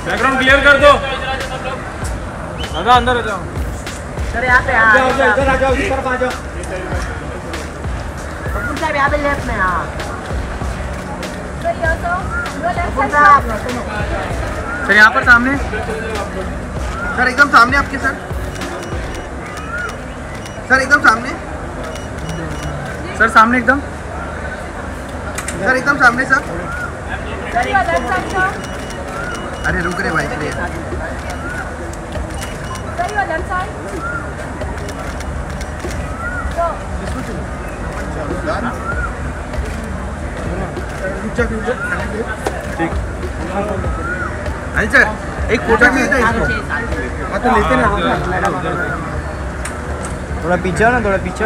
Background clear कर दो। दादा अंदर आ जाओ। सर यहाँ पे इधर आ जाओ, इस तरफ आ जाओ। पप्पू साहब यहाँ पे लेफ्ट में। हाँ सर यहाँ पर सामने। सर एकदम सामने आपके सर एकदम सामने। सर सामने एकदम। सर एकदम सामने सर। अरे रुक रे भाई प्लीज। ठीक। अरे सर एक फोटो चाहिए था इसको। हाँ तो लेते ना। थोड़ा पीछे ना, थोड़ा पीछे।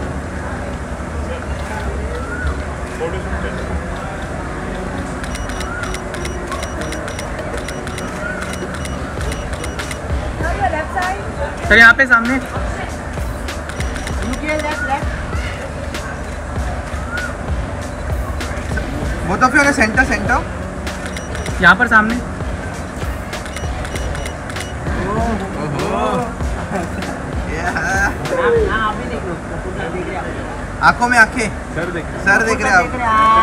सर यहाँ पे सामने। वो तो फिर सेंटर यहाँ पर सामने। आंखों में आंखें। सर देख रहे आप।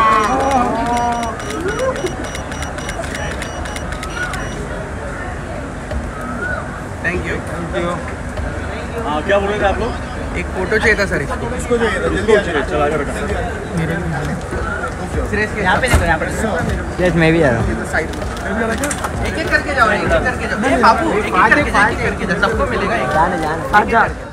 Thank you. हाँ क्या बोल रहे थे आप लोग? एक फोटो चाहिए था सर इसको चाहिए था, जल्दी चाहिए, चला कर रखा। यहाँ पे देखो, यहाँ पे। यस मैं भी आ रहा हूँ। एक एक करके जाओ, एक एक करके जाओ। बाबू एक एक करके जाओ, सबको मिलेगा। जाने